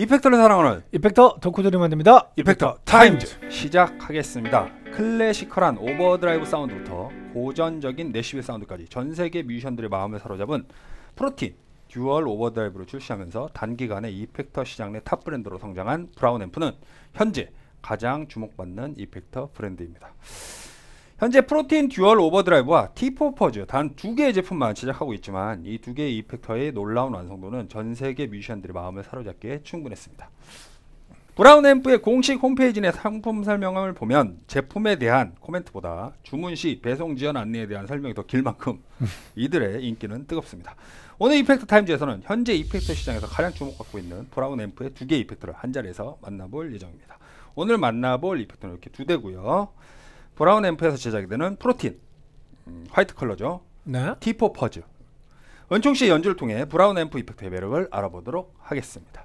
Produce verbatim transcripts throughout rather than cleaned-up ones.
이펙터를 사랑하는 이펙터 덕후들이 만듭니다. 이펙터 타임즈 시작하겠습니다. 클래시컬한 오버드라이브 사운드부터 고전적인 내시빌 사운드까지 전세계 뮤지션들의 마음을 사로잡은 프로틴 듀얼 오버드라이브를 출시하면서 단기간에 이펙터 시장 내 탑 브랜드로 성장한 브라운 앰프는 현재 가장 주목받는 이펙터 브랜드입니다. 현재 프로틴 듀얼 오버드라이브와 티 포 퍼즈 단 두 개의 제품만 제작하고 있지만 이 두 개의 이펙터의 놀라운 완성도는 전세계 뮤지션들의 마음을 사로잡기에 충분했습니다. 브라운 앰프의 공식 홈페이지 내 상품 설명을 보면 제품에 대한 코멘트보다 주문 시 배송 지연 안내에 대한 설명이 더 길 만큼 이들의 인기는 뜨겁습니다. 오늘 이펙터 타임즈에서는 현재 이펙터 시장에서 가장 주목받고 있는 브라운 앰프의 두 개의 이펙터를 한 자리에서 만나볼 예정입니다. 오늘 만나볼 이펙터는 이렇게 두 대고요. 브라운 앰프에서 제작이 되는 프로틴 음, 화이트 컬러죠. 네. 티 포 퍼즈 은총씨의 연주를 통해 브라운 앰프 이펙터의 매력을 알아보도록 하겠습니다.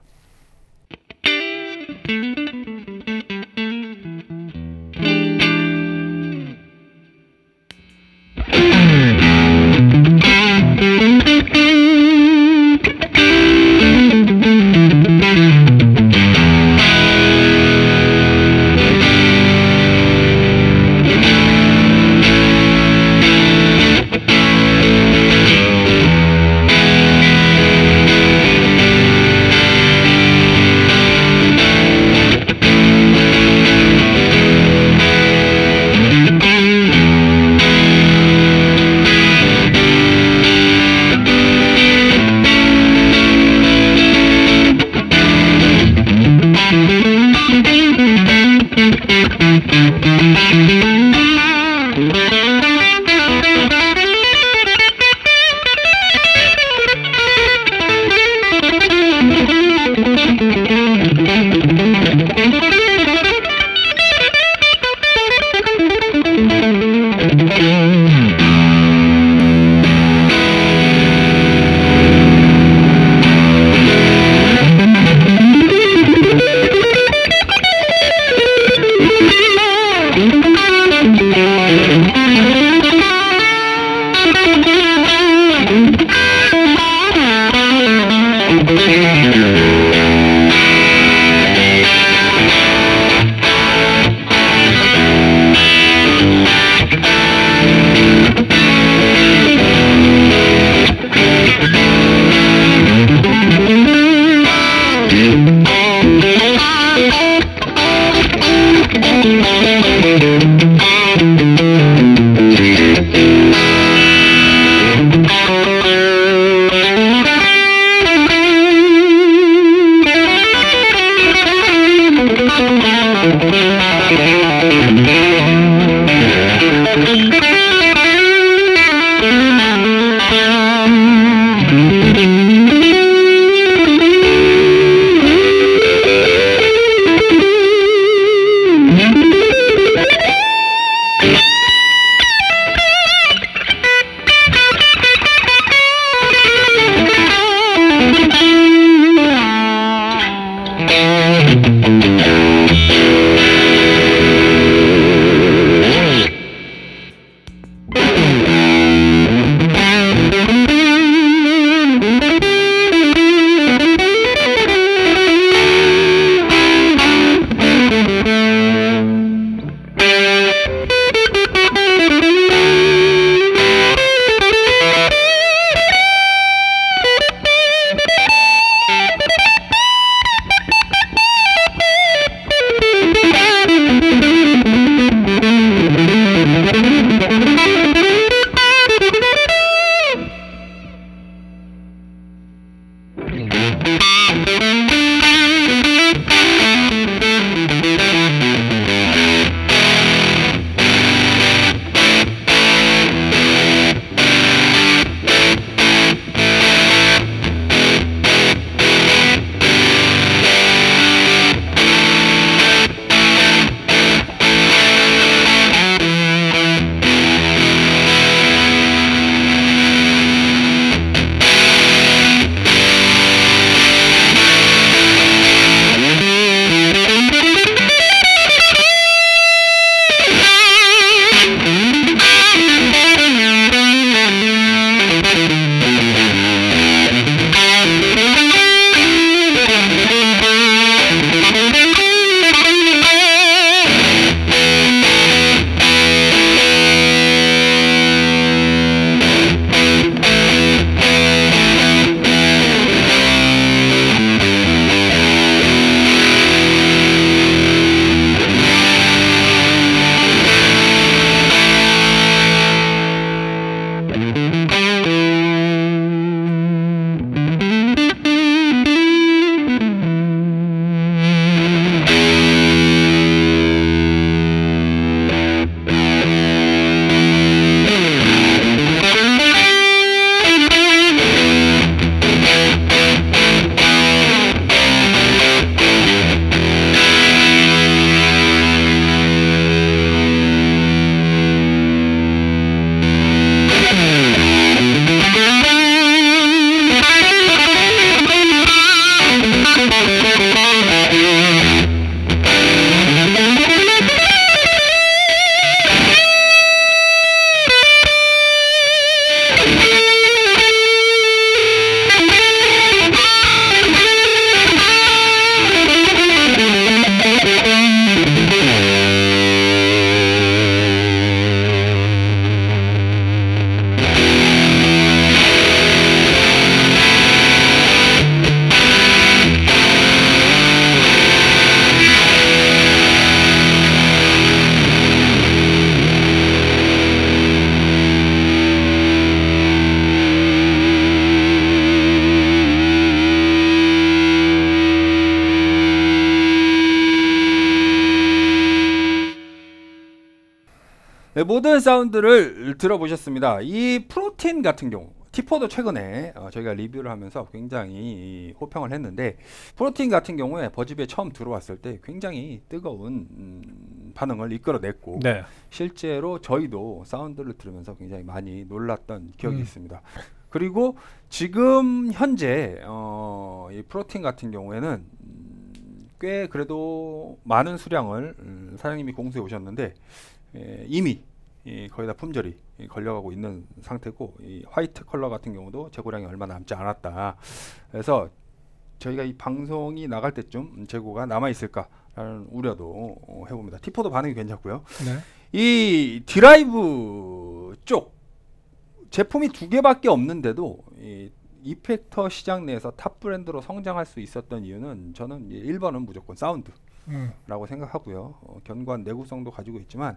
네, 모든 사운드를 들어보셨습니다. 이 프로틴 같은 경우 티포도 최근에 어, 저희가 리뷰를 하면서 굉장히 호평을 했는데, 프로틴 같은 경우에 버즈비에 처음 들어왔을 때 굉장히 뜨거운 음, 반응을 이끌어냈고 네. 실제로 저희도 사운드를 들으면서 굉장히 많이 놀랐던 기억이 음. 있습니다. 그리고 지금 현재 어, 이 프로틴 같은 경우에는 음, 꽤 그래도 많은 수량을 음, 사장님이 공수해 오셨는데 에, 이미 이 거의 다 품절이 이 걸려가고 있는 상태고, 이 화이트 컬러 같은 경우도 재고량이 얼마 남지 않았다. 그래서 저희가 이 방송이 나갈 때쯤 재고가 남아 있을까라는 우려도 어, 해봅니다. 티포도 반응이 괜찮고요. 네. 이 드라이브 쪽 제품이 두 개밖에 없는데도 이 이펙터 시장 내에서 탑 브랜드로 성장할 수 있었던 이유는 저는 일 번은 무조건 사운드라고 음. 생각하고요. 어, 견고한 내구성도 가지고 있지만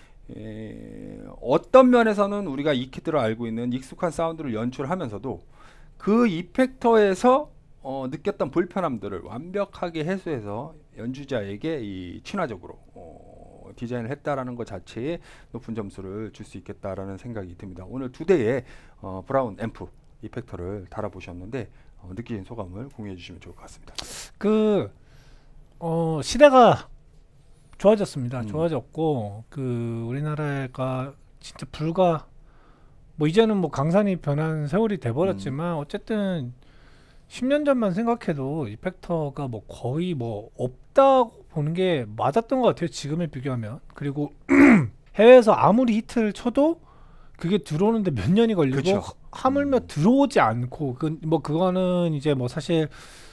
에, 어떤 면에서는 우리가 익히들어 알고 있는 익숙한 사운드를 연출하면서도 그 이펙터에서 어, 느꼈던 불편함들을 완벽하게 해소해서 연주자에게 이 친화적으로 어, 디자인을 했다라는 것 자체에 높은 점수를 줄 수 있겠다라는 생각이 듭니다. 오늘 두 대의 어, 브라운 앰프 이펙터를 달아보셨는데 어, 느끼신 소감을 공유해 주시면 좋을 것 같습니다. 그 어, 시대가 좋아졌습니다. 음. 좋아졌고 그 우리나라가 진짜 불과 뭐 이제는 뭐 강산이 변한 세월이 돼버렸지만 음. 어쨌든 십 년 전만 생각해도 이펙터가 뭐 거의 뭐 없다고 보는 게 맞았던 것 같아요. 지금에 비교하면. 그리고 해외에서 아무리 히트를 쳐도 그게 들어오는데 몇 년이 걸리고 그쵸. 하물며 음. 들어오지 않고 그 뭐 그거는 이제 뭐 사실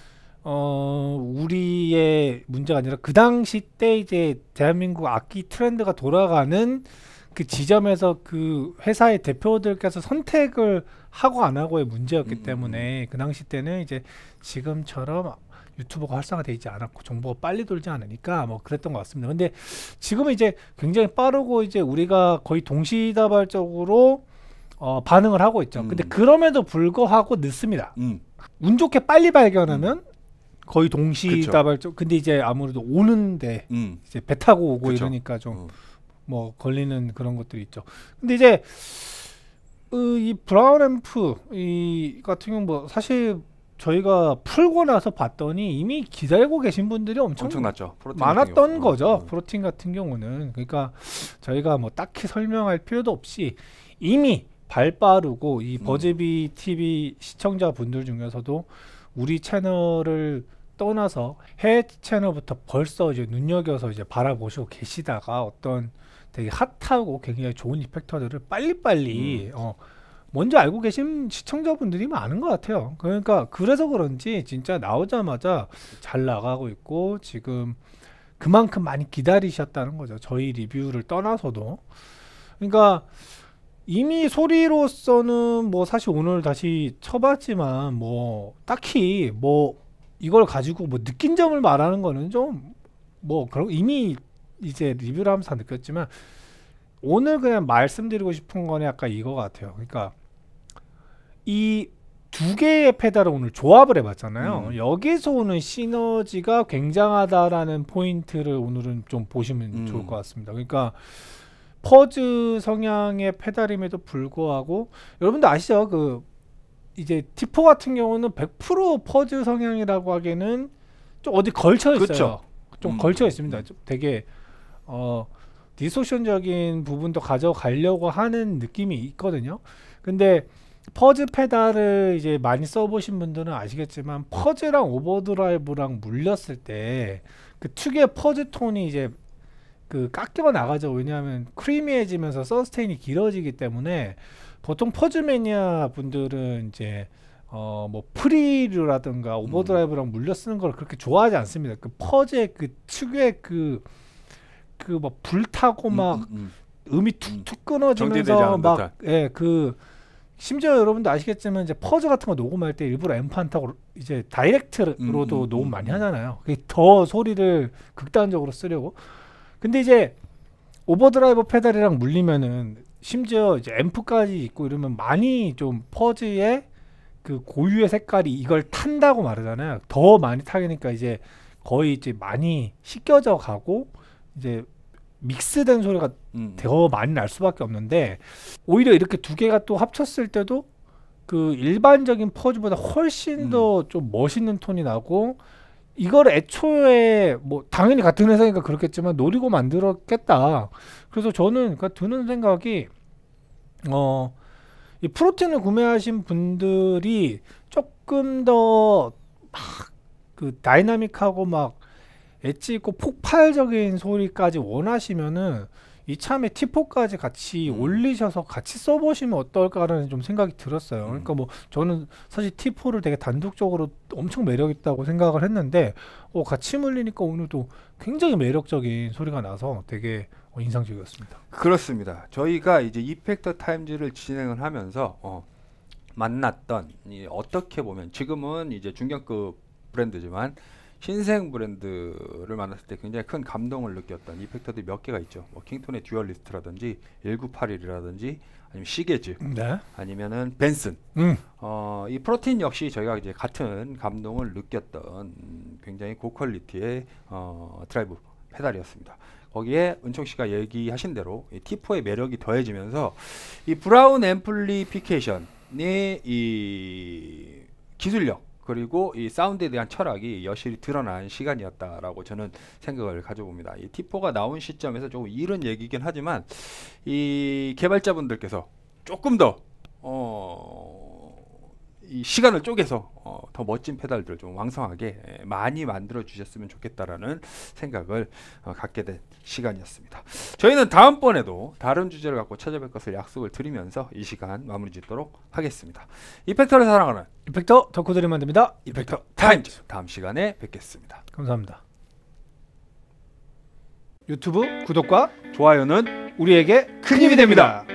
어 우리의 문제가 아니라 그 당시 때 이제 대한민국 악기 트렌드가 돌아가는 그 지점에서 그 회사의 대표들께서 선택을 하고 안 하고의 문제였기 음, 때문에 그 당시 때는 이제 지금처럼 유튜브가 활성화되어 있지 않았고 정보가 빨리 돌지 않으니까 뭐 그랬던 것 같습니다. 근데 지금은 이제 굉장히 빠르고 이제 우리가 거의 동시다발적으로 어 반응을 하고 있죠. 음. 근데 그럼에도 불구하고 늦습니다. 음. 운 좋게 빨리 발견하면 거의 동시다발적. 근데 이제 아무래도 오는데 음. 이제 배 타고 오고 그쵸. 이러니까 좀 어. 뭐 걸리는 그런 것들이 있죠. 근데 이제 어, 이 브라운 앰프 이 같은 경우 뭐 사실 저희가 풀고 나서 봤더니 이미 기다리고 계신 분들이 엄청 엄청났죠. 프로틴 많았던 같은 경우. 거죠. 어, 어. 프로틴 같은 경우는. 그러니까 저희가 뭐 딱히 설명할 필요도 없이 이미 발 빠르고 이 음. 버즈비 티비 시청자분들 중에서도 우리 채널을 떠나서 해외 채널부터 벌써 이제 눈여겨서 이제 바라보시고 계시다가 어떤 되게 핫하고 굉장히 좋은 이펙터들을 빨리빨리 음. 어 먼저 알고 계신 시청자분들이 많은 것 같아요. 그러니까 그래서 그런지 진짜 나오자마자 잘 나가고 있고 지금 그만큼 많이 기다리셨다는 거죠. 저희 리뷰를 떠나서도. 그러니까 이미 소리로서는 뭐 사실 오늘 다시 쳐봤지만 뭐 딱히 뭐 이걸 가지고 뭐 느낀 점을 말하는 거는 좀 뭐 그런 이미 이제 리뷰를 하면서 다 느꼈지만, 오늘 그냥 말씀드리고 싶은 거는 약간 이거 같아요. 그러니까 이 두 개의 페달을 오늘 조합을 해봤잖아요. 음. 여기서 오는 시너지가 굉장하다라는 포인트를 오늘은 좀 보시면 음. 좋을 것 같습니다. 그러니까 퍼즈 성향의 페달임에도 불구하고 여러분들 아시죠? 그 이제 티포 같은 경우는 백 퍼센트 퍼즈 성향이라고 하기에는 좀 어디 걸쳐 있어요. 그쵸. 좀 음. 걸쳐 있습니다. 음. 좀 되게 어 디소션적인 부분도 가져가려고 하는 느낌이 있거든요. 근데 퍼즈 페달을 이제 많이 써보신 분들은 아시겠지만 퍼즈랑 오버드라이브랑 물렸을 때 그 특유의 퍼즈 톤이 이제 그 깎여 나가죠. 왜냐하면 크리미해지면서 서스테인이 길어지기 때문에 보통 퍼즈 매니아 분들은 이제 어 뭐 프리류라든가 오버드라이브랑 물려 쓰는 걸 그렇게 좋아하지 않습니다. 그 퍼즈의 그 특유의 그 그 뭐 불타고 막 음, 음, 음이 툭툭 끊어지면서 않은 막 예 그 심지어 여러분도 아시겠지만 이제 퍼즈 같은 거 녹음할 때 일부러 앰프 안 타고 이제 다이렉트로도 음, 음, 녹음 음, 많이 음. 하잖아요. 그게 더 소리를 극단적으로 쓰려고. 근데 이제 오버드라이브 페달이랑 물리면은 심지어 이제 앰프까지 있고 이러면 많이 좀 퍼즈의 그 고유의 색깔이 이걸 탄다고 말하잖아요. 더 많이 타니까 이제 거의 이제 많이 씻겨져 가고 이제 믹스된 소리가 음. 더 많이 날 수밖에 없는데 오히려 이렇게 두 개가 또 합쳤을 때도 그 일반적인 퍼즈보다 훨씬 음. 더 좀 멋있는 톤이 나고 이걸 애초에 뭐 당연히 같은 회사니까 그렇겠지만 노리고 만들었겠다. 그래서 저는 그 드는 생각이 어, 이 프로틴을 구매하신 분들이 조금 더 막 그 다이나믹하고 막 엣지 있고 폭발적인 소리까지 원하시면은 이참에 티 포까지 같이 음. 올리셔서 같이 써보시면 어떨까라는 좀 생각이 들었어요. 음. 그러니까 뭐 저는 사실 티 포를 되게 단독적으로 엄청 매력있다고 생각을 했는데 어, 같이 물리니까 오늘도 굉장히 매력적인 소리가 나서 되게 어, 인상적이었습니다. 그렇습니다. 저희가 이제 이펙터 타임즈를 진행을 하면서 어, 만났던 이 어떻게 보면 지금은 이제 중견급 브랜드지만 신생 브랜드를 만났을 때 굉장히 큰 감동을 느꼈던 이펙터들이 몇 개가 있죠. 뭐 킹톤의 듀얼리스트라든지 천구백팔십일이라든지 아니면 시게즈, 네. 아니면은 벤슨. 음. 어, 이 프로틴 역시 저희가 이제 같은 감동을 느꼈던 음, 굉장히 고퀄리티의 어, 드라이브 페달이었습니다. 거기에 은총 씨가 얘기하신 대로 이 티 포의 매력이 더해지면서 이 브라운 앰플리피케이션의 이 기술력 그리고 이 사운드에 대한 철학이 여실히 드러난 시간이었다라고 저는 생각을 가져봅니다. 이 티 포가 나온 시점에서 조금 이른 얘기긴 하지만 이 개발자분들께서 조금 더 어, 이 시간을 쪼개서 어, 더 멋진 페달들을 좀 왕성하게 에, 많이 만들어 주셨으면 좋겠다라는 생각을 어, 갖게 된 시간이었습니다. 저희는 다음번에도 다른 주제를 갖고 찾아뵐 것을 약속을 드리면서 이 시간 마무리 짓도록 하겠습니다. 이펙터를 사랑하는 이펙터 덕후들이 만듭니다. 이펙터 타임즈, 다음 시간에 뵙겠습니다. 감사합니다. 유튜브 구독과 좋아요는 우리에게 큰 힘이 됩니다.